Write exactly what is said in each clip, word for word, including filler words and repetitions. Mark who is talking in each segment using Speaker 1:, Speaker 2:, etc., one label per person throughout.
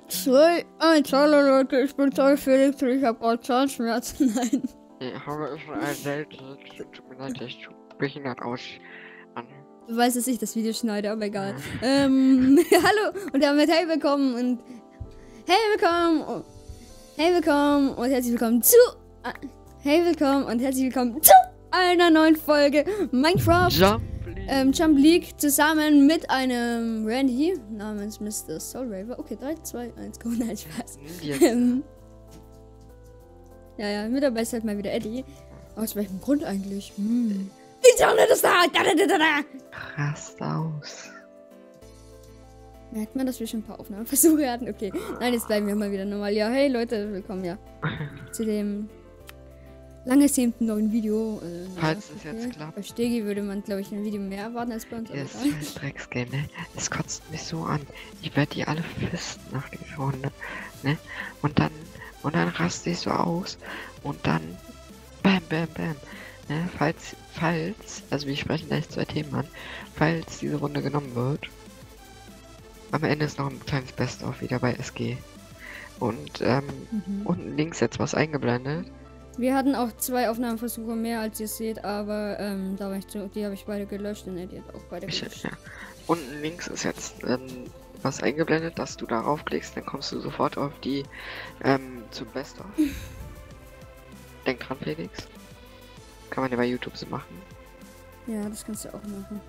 Speaker 1: zwei, eins, hallo Leute, ich bin Zoll Felix und ich habe gerade Zahnschmerzen. Nein.
Speaker 2: Ich habe schon ein seltenes, tut mir leid, ich behindert aus. An.
Speaker 1: Du weißt, dass ich das Video schneide, aber egal. ähm, hallo und damit hey willkommen und hey willkommen und hey willkommen und herzlich willkommen zu hey willkommen und herzlich willkommen zu einer neuen Folge Minecraft
Speaker 2: Jump
Speaker 1: ähm, Jump League zusammen mit einem Randy namens Mister Soulraver. Okay, drei, zwei, eins, go, nein, Spaß. Ähm, ja, ja, mit dabei ist halt mal wieder Eddie. Aus welchem Grund eigentlich? Hm. Internet ist da! Da, da, da, da, da.
Speaker 2: Rast aus.
Speaker 1: Merkt man, dass wir schon ein paar Aufnahmeversuche hatten? Okay, nein, jetzt bleiben wir mal wieder normal. Ja, hey Leute, willkommen ja zu dem lang ersehnten neuen Video. Äh,
Speaker 2: Falls es
Speaker 1: okay.
Speaker 2: jetzt klappt.
Speaker 1: Bei Stegi würde man, glaube ich, ein Video mehr erwarten als bei uns.
Speaker 2: Das
Speaker 1: Aber egal.
Speaker 2: ist Drecksgame, ne? Es kotzt mich so an. Ich werde die alle fisten nach dieser Runde, ne? Und dann, und dann raste ich so aus und dann bam, bam, bam. Ne? Falls, falls, also wir sprechen gleich zwei Themen an, falls diese Runde genommen wird, am Ende ist noch ein kleines Best-of wieder bei S G. Und, ähm,
Speaker 1: Mhm.
Speaker 2: unten links jetzt was eingeblendet.
Speaker 1: Wir hatten auch zwei Aufnahmeversuche mehr, als ihr seht, aber ähm, da war ich zu, die habe ich beide gelöscht und Eddie hat auch beide
Speaker 2: Ich,
Speaker 1: gelöscht.
Speaker 2: ja. Unten links ist jetzt ähm, was eingeblendet, dass du darauf klickst, dann kommst du sofort auf die ähm, zum Best-of. Denk dran, Felix. Kann man ja bei YouTube so machen.
Speaker 1: Ja, das kannst du auch machen.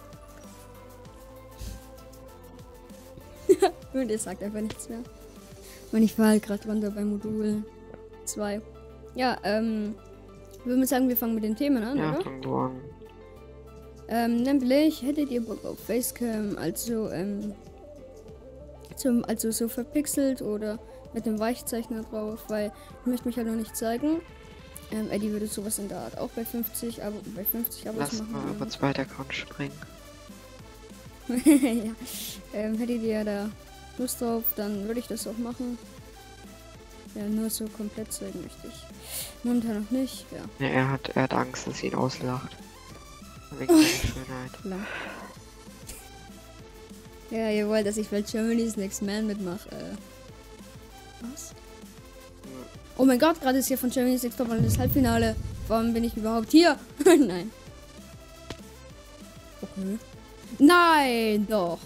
Speaker 1: Und ihr sagt einfach nichts mehr. Und ich war halt gerade runter bei Modul zwei. Ja, ähm, ich würde sagen, wir fangen mit den Themen an,
Speaker 2: Ja,
Speaker 1: oder?
Speaker 2: fang du an.
Speaker 1: Ähm, nämlich, hättet ihr Bock auf Facecam, also, ähm, zum, also so verpixelt oder mit dem Weichzeichner drauf, weil ich möchte mich halt noch nicht zeigen. Ähm, Eddie würde sowas in der Art auch bei fünfzig, Abo, bei fünfzig Abos
Speaker 2: Lass
Speaker 1: machen.
Speaker 2: mal über zweiter Account springen.
Speaker 1: Ja. Ähm, hättet ihr da Lust drauf, dann würde ich das auch machen. Ja, nur so komplett zeigen möchte ich. Momentan noch nicht, ja.
Speaker 2: Ja, er hat, er hat Angst, dass sie ihn auslacht. Wegen seiner Schönheit.
Speaker 1: Klar. Ja, ihr wollt, dass ich bei Germany's Next Man mitmache. Äh. Was? Oh mein Gott, gerade ist hier von Germany's Next Topmodel das Halbfinale. Warum bin ich überhaupt hier? Nein. Okay. Nein, doch.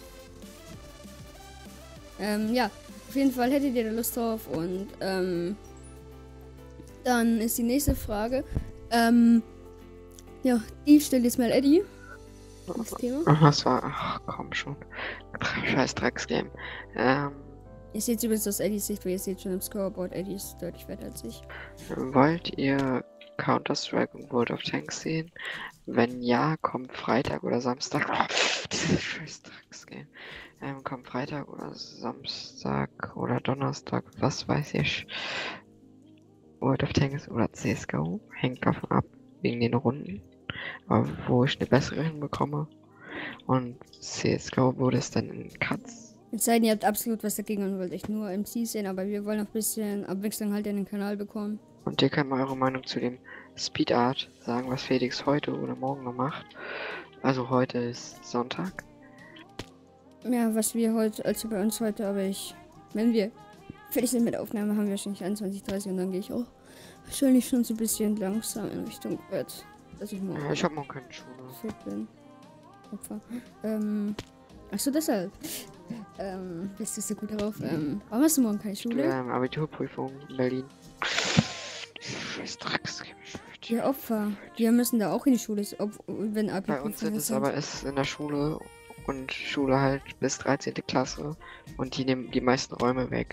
Speaker 1: Ähm, ja. Auf jeden Fall hättet ihr da Lust drauf und, ähm, dann ist die nächste Frage. Ähm, ja, die stellt jetzt mal Eddie. Das Thema.
Speaker 2: Ach, das war, ach komm schon. Scheiß Drecksgame. Ähm,
Speaker 1: Ihr seht übrigens aus Eddies Sicht, weil ihr seht schon im Scoreboard, Eddie ist deutlich weiter als ich.
Speaker 2: wollt ihr Counter-Strike und World of Tanks sehen? Wenn ja, kommt Freitag oder Samstag. Oh, dieses scheiß Drecksgame. Ähm, kommt Freitag oder Samstag oder Donnerstag, was weiß ich. World of Tanks oder C S G O. Hängt davon ab, wegen den Runden. Aber wo ich eine bessere hinbekomme. Und C S G O wurde es dann in Cuts.
Speaker 1: Es sei denn, ihr habt absolut was dagegen und wollt echt nur M C sehen, aber wir wollen noch ein bisschen Abwechslung halt in den Kanal bekommen.
Speaker 2: Und ihr könnt mal eure Meinung zu dem Speed Art sagen, was Felix heute oder morgen noch macht. Also heute ist Sonntag.
Speaker 1: Ja, was wir heute, also bei uns heute, aber ich, wenn wir fertig sind mit der Aufnahme, haben wir wahrscheinlich einundzwanzig Uhr dreißig und dann gehe ich auch wahrscheinlich schon so ein bisschen langsam in Richtung Bett, dass ich morgen
Speaker 2: Ja, ich hab morgen keine Schule.
Speaker 1: fit bin. Opfer. Ähm, achso, deshalb. Ähm, bist du so gut darauf? Ähm, warum hast du morgen keine Schule?
Speaker 2: Ähm, Abiturprüfung in Berlin. Scheiß Drecks.
Speaker 1: Die Opfer, die müssen da auch in die Schule, ob, wenn Abi
Speaker 2: Bei uns sind es aber ist in der Schule und Schule halt bis dreizehnte Klasse und die nehmen die meisten Räume weg.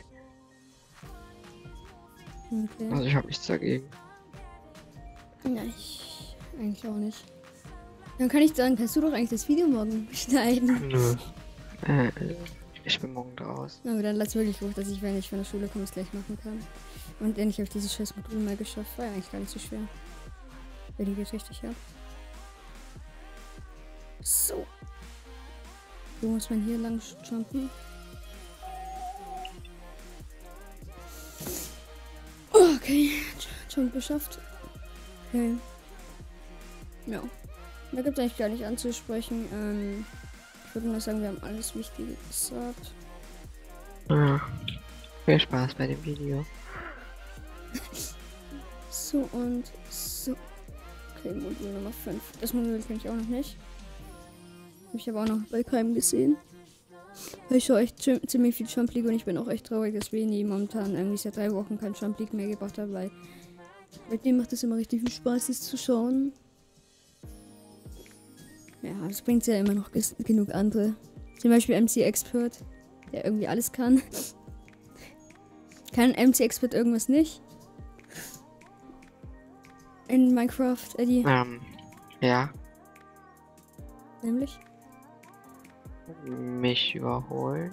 Speaker 1: Okay.
Speaker 2: Also ich habe nichts dagegen.
Speaker 1: Nein, ich eigentlich auch nicht. Dann kann ich sagen, kannst du doch eigentlich das Video morgen schneiden.
Speaker 2: Nö. Äh, ich bin morgen draußen.
Speaker 1: Aber dann lass wirklich hoch, dass ich, wenn ich von der Schule komme, es gleich machen kann. Und endlich habe ich dieses scheiß Modul mal geschafft. War ja eigentlich gar nicht so schwer. Wenn die geht richtig, ja. So. Wo muss man hier lang jumpen? Oh, okay. Jump geschafft. Okay. Ja. Da gibt es eigentlich gar nicht anzusprechen. Ähm, ich würde mal sagen, wir haben alles Wichtige gesagt.
Speaker 2: Ja. Viel Spaß bei dem Video.
Speaker 1: So und so. Okay, Modul Nummer fünf. Das Modul kenne ich auch noch nicht. Habe ich aber auch noch bei keinem gesehen. Weil ich schon echt ziemlich viel Jump League und ich bin auch echt traurig, dass wir nie momentan irgendwie seit drei Wochen kein Jump League mehr gebracht haben, weil mit dem macht es immer richtig viel Spaß, das zu schauen. Ja, es bringt ja immer noch genug andere. Zum Beispiel M C Expert, der irgendwie alles kann. Kann M C Expert irgendwas nicht? In Minecraft, Eddie?
Speaker 2: Ähm, ja.
Speaker 1: Nämlich?
Speaker 2: Mich überholen.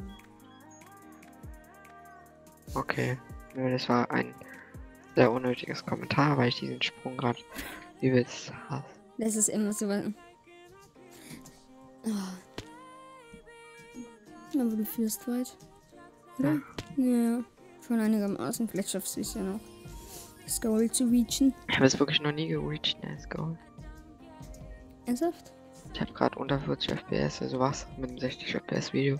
Speaker 2: Okay. Nö, das war ein sehr unnötiges Kommentar, weil ich diesen Sprung gerade übelst hasse.
Speaker 1: Das ist immer so. Oh. Aber du führst weit. Oder? Ja. ja. Schon einigermaßen. Vielleicht schaffst du es ja noch, das Goal zu reachen.
Speaker 2: Ich habe es wirklich noch nie gereached, ne, das Goal.
Speaker 1: Ernsthaft?
Speaker 2: Ich habe gerade unter vierzig F P S, also was mit dem sechzig F P S Video.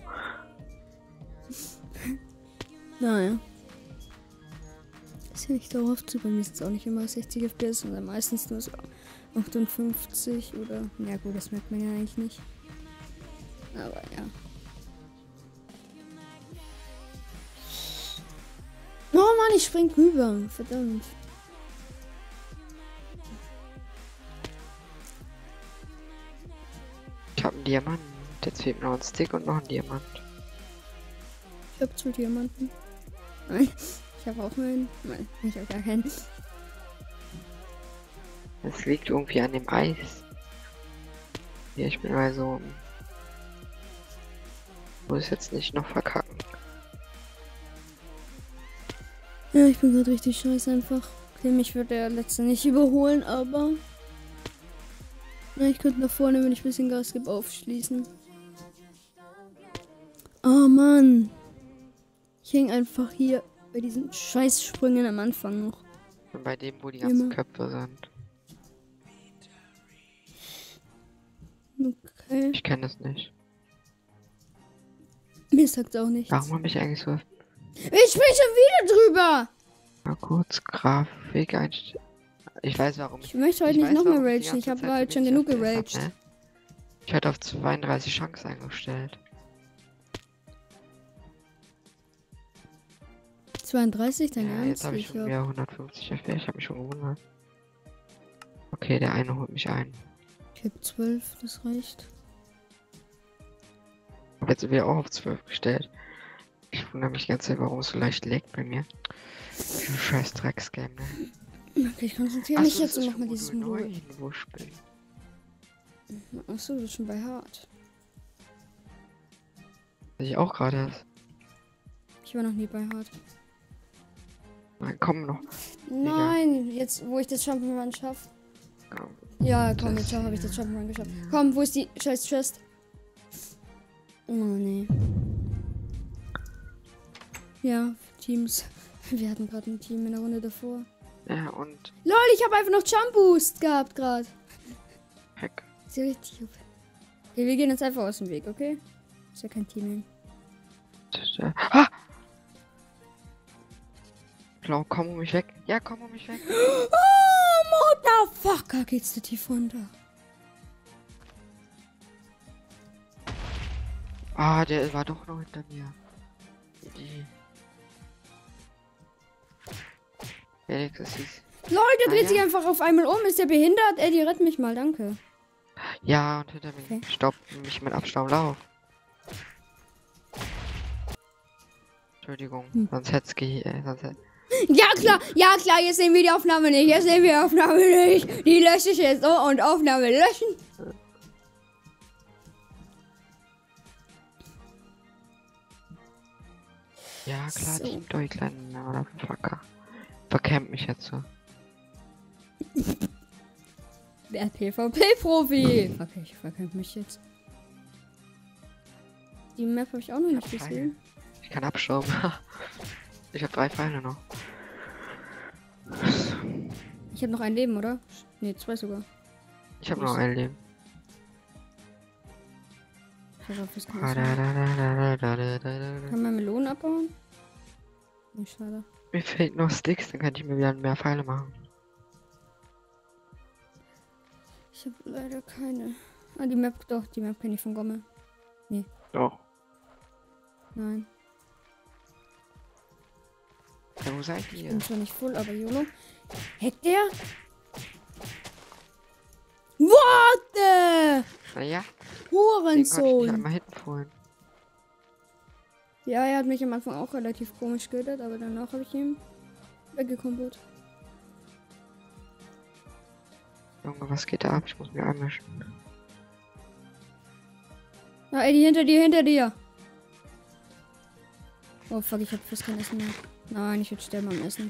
Speaker 1: Naja. Ist ja nicht dauerhaft so. Bei mir ist es auch nicht immer sechzig F P S, sondern meistens nur so achtundfünfzig oder. Ja, gut, das merkt man ja eigentlich nicht. Aber ja. Oh Mann, ich spring rüber. Verdammt.
Speaker 2: Ich habe einen Diamant. Jetzt fehlt mir noch ein Stick und noch ein Diamant.
Speaker 1: Ich habe zwei Diamanten. Nein, ich habe auch einen. Nein, ich habe gar keinen.
Speaker 2: Es liegt irgendwie an dem Eis. Ja, ich bin mal so. Muss jetzt nicht noch verkacken.
Speaker 1: Ja, ich bin gerade richtig scheiße einfach. Okay, mich wird der letzte nicht überholen, aber. Na, ich könnte nach vorne, wenn ich ein bisschen Gas gebe, aufschließen. Oh Mann. Ich hänge einfach hier bei diesen Scheißsprüngen am Anfang noch.
Speaker 2: Und bei dem, wo die ganzen
Speaker 1: Immer.
Speaker 2: Köpfe sind.
Speaker 1: Okay.
Speaker 2: Ich kenne das nicht.
Speaker 1: Mir sagt auch nichts.
Speaker 2: Warum habe ich eigentlich so...
Speaker 1: Ich bin schon wieder drüber!
Speaker 2: Mal kurz Grafik einstellen. Ich weiß warum.
Speaker 1: Ich möchte heute
Speaker 2: ich
Speaker 1: nicht
Speaker 2: weiß,
Speaker 1: nochmal
Speaker 2: warum die
Speaker 1: ragen.
Speaker 2: ganze
Speaker 1: Ich habe
Speaker 2: Zeit
Speaker 1: halt
Speaker 2: so
Speaker 1: schon
Speaker 2: wenig
Speaker 1: genug
Speaker 2: F P S hab,
Speaker 1: geraged.
Speaker 2: ne? Ich hatte auf zweiunddreißig Chance eingestellt.
Speaker 1: zweiunddreißig, dein
Speaker 2: Ja,
Speaker 1: Ernst?
Speaker 2: jetzt habe ich schon wieder hundertfünfzig F P S. Ich habe mich schon gewundert. Okay, der eine holt mich ein.
Speaker 1: Ich habe zwölf, das reicht.
Speaker 2: Jetzt sind wir auch auf zwölf gestellt. Ich wundere mich die ganze Zeit, warum es so leicht leckt bei mir. Ein scheiß Drecksgame, ne?
Speaker 1: Okay, ich konzentriere mich jetzt und mach mal dieses
Speaker 2: Modul
Speaker 1: Modul.
Speaker 2: neun, wo ich bin.
Speaker 1: Achso, du bist schon bei Hart.
Speaker 2: Was ich auch gerade erst.
Speaker 1: Ich war noch nie bei Hart.
Speaker 2: Nein, komm noch.
Speaker 1: Nein, jetzt wo ich das Jump'n'Run schaffe. Ja, komm, jetzt habe ich das Jump'n'Run geschafft. Komm, wo ist die scheiß Chest? Oh, nee. Ja, Teams. Wir hatten gerade ein Team in der Runde davor.
Speaker 2: Ja, und
Speaker 1: Lol, ich habe einfach noch Jump Boost gehabt gerade.
Speaker 2: Heck.
Speaker 1: Ist ja richtig. Okay, wir gehen jetzt einfach aus dem Weg, okay? Ist ja kein Team.
Speaker 2: Ah! Blau, komm um mich weg. Ja, komm um mich weg.
Speaker 1: Oh, Motherfucker, geht's da tief runter.
Speaker 2: Ah, der war doch noch hinter mir. Die. Felix, das ist.
Speaker 1: Leute,
Speaker 2: Ah,
Speaker 1: dreht
Speaker 2: ja.
Speaker 1: sich einfach auf einmal um. Ist der behindert? Eddie, rett mich mal, danke.
Speaker 2: Ja, und hinter mir
Speaker 1: Okay.
Speaker 2: stoppt mich mit Abstaumlauf. Entschuldigung,
Speaker 1: Hm.
Speaker 2: sonst hätte es ge... Äh, sonst hätt...
Speaker 1: Ja, klar, ja, klar, jetzt sehen wir die Aufnahme nicht. Jetzt sehen wir die Aufnahme nicht. Die lösche ich jetzt. Oh, und Aufnahme löschen.
Speaker 2: Ja, klar,
Speaker 1: So.
Speaker 2: Team Deutschland, Motherfucker. Verkämmt mich jetzt so.
Speaker 1: Der PvP-Profi. Okay, ich verkämpfe mich jetzt. Die Map habe ich auch noch nicht
Speaker 2: Pfeile.
Speaker 1: gesehen.
Speaker 2: Ich kann abstauben. Ich habe drei Pfeile noch.
Speaker 1: Ich habe noch ein Leben, oder? Ne, zwei sogar.
Speaker 2: Ich habe noch ein Leben.
Speaker 1: Pass auf, das kann
Speaker 2: Ah,
Speaker 1: ich
Speaker 2: da,
Speaker 1: machen.
Speaker 2: da, da, da, da, da, da, da.
Speaker 1: Kann man Melonen abbauen? Nicht schade.
Speaker 2: Mir fehlt noch Sticks, dann kann ich mir wieder mehr Pfeile machen.
Speaker 1: Ich habe leider keine. Ah, die Map, doch, die Map kenne ich von Gommel. Nee.
Speaker 2: Doch.
Speaker 1: Nein.
Speaker 2: Ja, wo seid
Speaker 1: Ich
Speaker 2: ihr?
Speaker 1: bin zwar nicht voll, aber YOLO. Hackt der? What?
Speaker 2: Naja, den konnte ich
Speaker 1: Hurensohn.
Speaker 2: einmal hinten vorhin.
Speaker 1: Ja, er hat mich am Anfang auch relativ komisch getötet, aber danach habe ich ihn weggekombot.
Speaker 2: Junge, was geht da ab? Ich muss mir einmischen.
Speaker 1: Ah, Eddie, hinter dir, hinter dir. Oh, fuck, ich hab fast kein Essen mehr. Nein, ich würde sterben am Essen.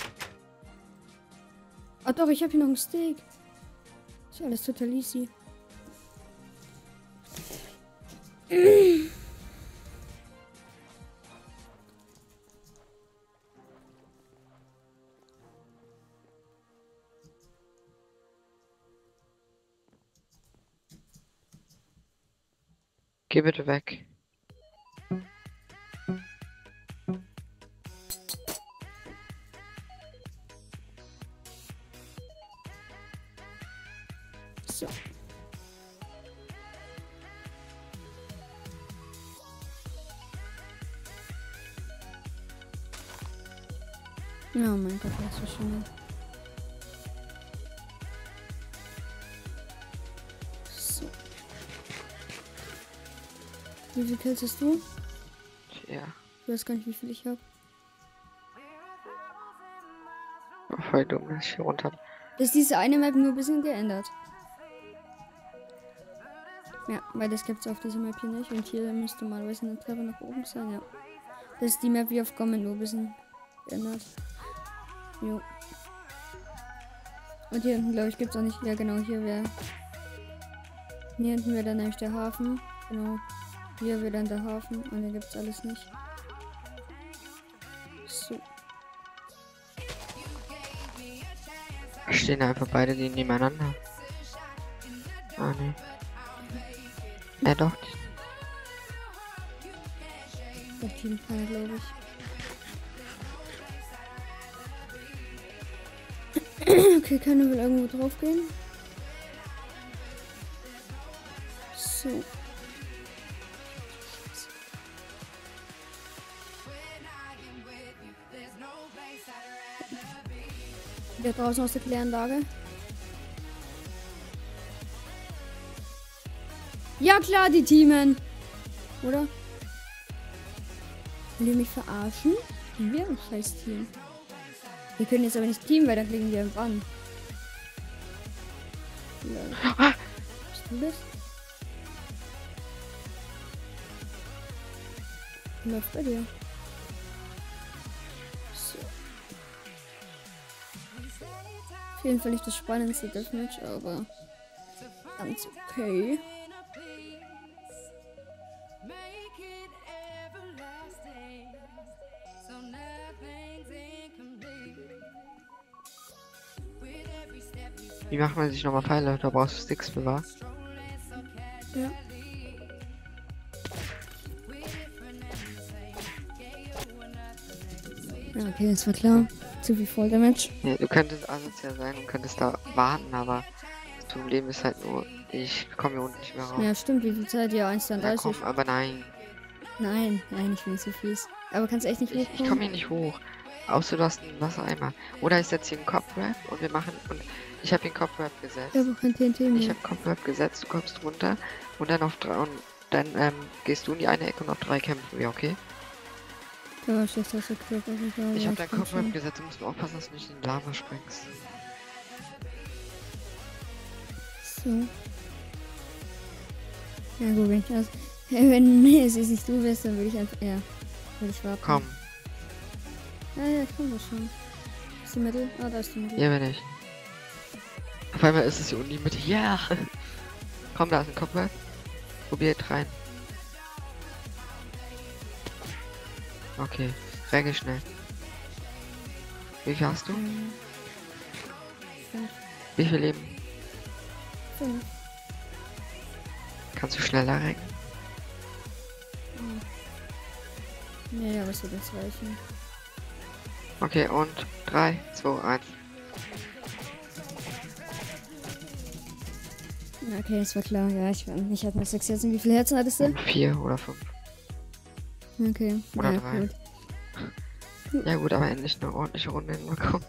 Speaker 1: Ah, doch, ich habe hier noch ein Steak. Ist alles total easy.
Speaker 2: Geh bitte weg.
Speaker 1: So. Oh mein Gott, das ist so schön. So. Wie viele Kills hast du?
Speaker 2: Ja.
Speaker 1: Ich weiß gar nicht, wie viel ich habe.
Speaker 2: Oh, voll dumm, dass ich hier runter.
Speaker 1: Das ist diese eine Map nur ein bisschen geändert. Ja, weil das gibt es auf dieser Map hier nicht. Und hier müsste normalerweise eine Treppe nach oben sein, ja. Das ist die Map wie auf Gommel, nur ein bisschen geändert. Jo. Und hier hinten, glaube ich, gibt es auch nicht. Ja, genau, hier wäre. Hier hinten wäre dann nämlich der Hafen. Genau. Hier wäre dann der Hafen. Und hier gibt es alles nicht. So.
Speaker 2: Stehen einfach beide die nebeneinander. Ah, nee. Ja, doch.
Speaker 1: Der Team kann, glaube ich. Okay, keiner will irgendwo drauf gehen. So. Der draußen aus der Kläranlage. Ja klar, die Teamen. Oder? Will ihr mich verarschen? Wir ein scheiß Team. Wir können jetzt aber nicht Team, weil dann kriegen wir einen Bann. Ja. Bist du das? Was läuft bei dir? So. Auf jeden Fall nicht das spannendste Deathmatch, aber ganz okay.
Speaker 2: Wie macht man sich nochmal Pfeile? Da brauchst du Sticks für, wa?
Speaker 1: Ja. Ja, okay, das war klar. Zu viel Voll Damage.
Speaker 2: Ja, du könntest asozial sein und könntest da warten, aber das Problem ist halt nur, ich komme hier unten nicht mehr raus.
Speaker 1: Ja, stimmt. Wie viel Zeit? Ja, eins
Speaker 2: Ja,
Speaker 1: dreißig.
Speaker 2: komm, aber nein.
Speaker 1: Nein, nein, ich bin nicht so fies. Aber kannst du echt nicht
Speaker 2: Ich, ich
Speaker 1: hochkommen?
Speaker 2: komme hier nicht hoch. Außer du hast einen Wassereimer. Oder ich setze hier einen Cobweb und wir machen. Und ich habe den Cobweb gesetzt.
Speaker 1: Ich habe auch kein T N T mehr.
Speaker 2: Ich habe Cobweb gesetzt, du kommst runter und dann auf drei. Und dann ähm, gehst du in die eine Ecke und auf drei kämpfen wir, okay?
Speaker 1: Ja, schlecht hast du Glück, aber ich glaube,
Speaker 2: Ich
Speaker 1: ja,
Speaker 2: habe deinen
Speaker 1: komm
Speaker 2: Cobweb
Speaker 1: schon.
Speaker 2: gesetzt, du musst nur aufpassen, dass du nicht in die Lava springst.
Speaker 1: So. Ja gut, wenn ich das... Wenn es jetzt nicht du bist, dann würde ich einfach... Ja, würde ich warten.
Speaker 2: Komm,
Speaker 1: Ja, ja, ich komm doch schon. Ist die Mittel? Ah, da ist die Mittel.
Speaker 2: hier bin ich. Auf einmal ist es hier unten in die Mitte. Ja! Komm, da ist ein Cobweb. Probiert rein. Okay, regel schnell. Wie viel hast du?
Speaker 1: Ähm, fünf.
Speaker 2: Wie viel Leben?
Speaker 1: Fünf.
Speaker 2: Kannst du schneller regeln?
Speaker 1: Ja, ja, was wird das reichen?
Speaker 2: Okay, und drei, zwei, eins.
Speaker 1: Okay, das war klar. Ja, ich, ich hatte noch sechs Herzen. Wie viele Herzen hattest du?
Speaker 2: Vier oder fünf.
Speaker 1: Okay.
Speaker 2: Oder
Speaker 1: ja,
Speaker 2: drei.
Speaker 1: Gut.
Speaker 2: Ja gut, aber endlich eine ordentliche Runde hinbekommen.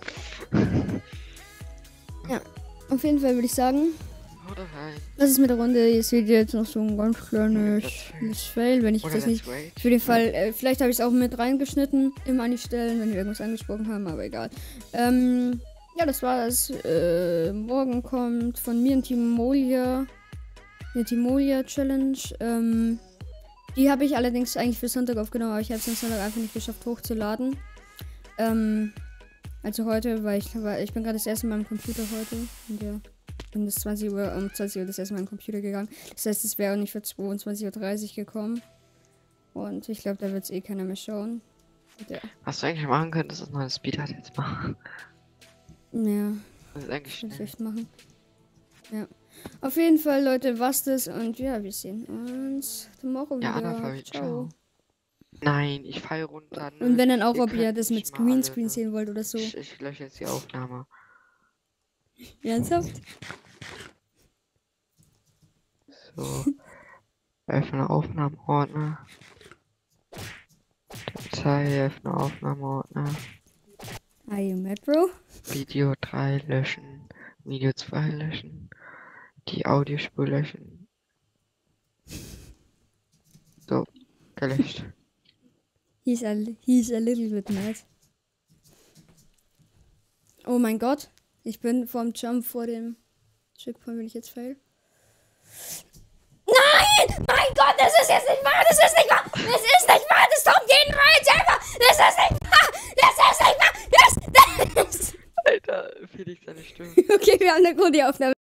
Speaker 1: Ja, auf jeden Fall würde ich sagen,
Speaker 2: Haut rein.
Speaker 1: das ist mit der Runde. Jetzt wird jetzt noch so ein ganz kleines Let's Fail, wenn ich
Speaker 2: Oder
Speaker 1: das nicht...
Speaker 2: Let's Rage.
Speaker 1: Für den Fall, äh, vielleicht habe ich es auch mit reingeschnitten, immer an die Stellen, wenn wir irgendwas angesprochen haben, aber egal. Ähm, ja, das war es. Äh, morgen kommt von mir ein Timolia, eine Timolia Challenge. Ähm, die habe ich allerdings eigentlich für Sonntag aufgenommen, aber ich habe es am Sonntag einfach nicht geschafft hochzuladen. Ähm, also heute, weil ich, weil ich bin gerade das erste Mal am Computer heute. Und ja, bin bis zwanzig Uhr, um zwanzig Uhr das erste Mal am Computer gegangen. Das heißt, es wäre auch nicht für zweiundzwanzig Uhr dreißig gekommen. Und ich glaube, da wird es eh keiner mehr schauen. Und ja.
Speaker 2: Was du eigentlich machen könntest, ist noch eine Speedart jetzt machen.
Speaker 1: Ja,
Speaker 2: Das ist eigentlich
Speaker 1: das
Speaker 2: schnell.
Speaker 1: echt machen. Ja. Auf jeden Fall, Leute, was das und ja, wir sehen uns morgen
Speaker 2: Ja, Anna,
Speaker 1: wieder.
Speaker 2: Fabi,
Speaker 1: Ciao.
Speaker 2: ciao. Nein, ich fall runter. Ne?
Speaker 1: Und wenn dann auch,
Speaker 2: Ihr
Speaker 1: ob ihr
Speaker 2: könnt
Speaker 1: das
Speaker 2: mich
Speaker 1: mit
Speaker 2: mal alle,
Speaker 1: Greenscreen
Speaker 2: ne?
Speaker 1: sehen wollt oder so.
Speaker 2: Ich, ich lösche jetzt die Aufnahme.
Speaker 1: Ernsthaft?
Speaker 2: So. Öffne Aufnahmeordner. Datei, öffne Aufnahmeordner.
Speaker 1: Are you mad, bro?
Speaker 2: Video drei löschen. Video zwei löschen. Die Audiospur löschen. So, gelöscht.
Speaker 1: He's a, he's a little bit mad. Oh mein Gott. Ich bin vorm Jump vor dem Checkpoint, wenn ich jetzt fail. Nein! Mein Gott, das ist jetzt nicht wahr! Das ist nicht wahr! Das ist nicht wahr! Das kommt jeden Mal jetzt einfach! Das ist nicht wahr! Das ist nicht wahr! Das, das.
Speaker 2: Alter, Felix, deine Stimme.
Speaker 1: Okay, wir haben eine gute Aufnahme.